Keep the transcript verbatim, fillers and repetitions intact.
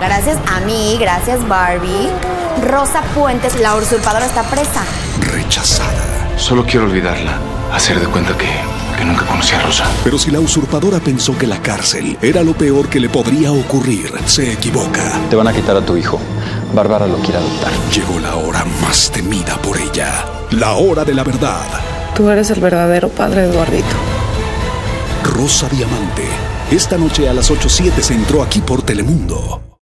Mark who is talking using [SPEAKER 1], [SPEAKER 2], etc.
[SPEAKER 1] Gracias a mí, gracias Barbie, Rosa Puentes, la usurpadora, está presa.
[SPEAKER 2] Rechazada.
[SPEAKER 3] Solo quiero olvidarla, hacer de cuenta que, que nunca conocí a Rosa.
[SPEAKER 2] Pero si la usurpadora pensó que la cárcel era lo peor que le podría ocurrir, se equivoca.
[SPEAKER 4] Te van a quitar a tu hijo. Bárbara lo quiere adoptar.
[SPEAKER 2] Llegó la hora más temida por ella. La hora de la verdad.
[SPEAKER 5] Tú eres el verdadero padre de Eduardito.
[SPEAKER 2] Rosa Diamante. Esta noche a las ocho siete se entró aquí por Telemundo.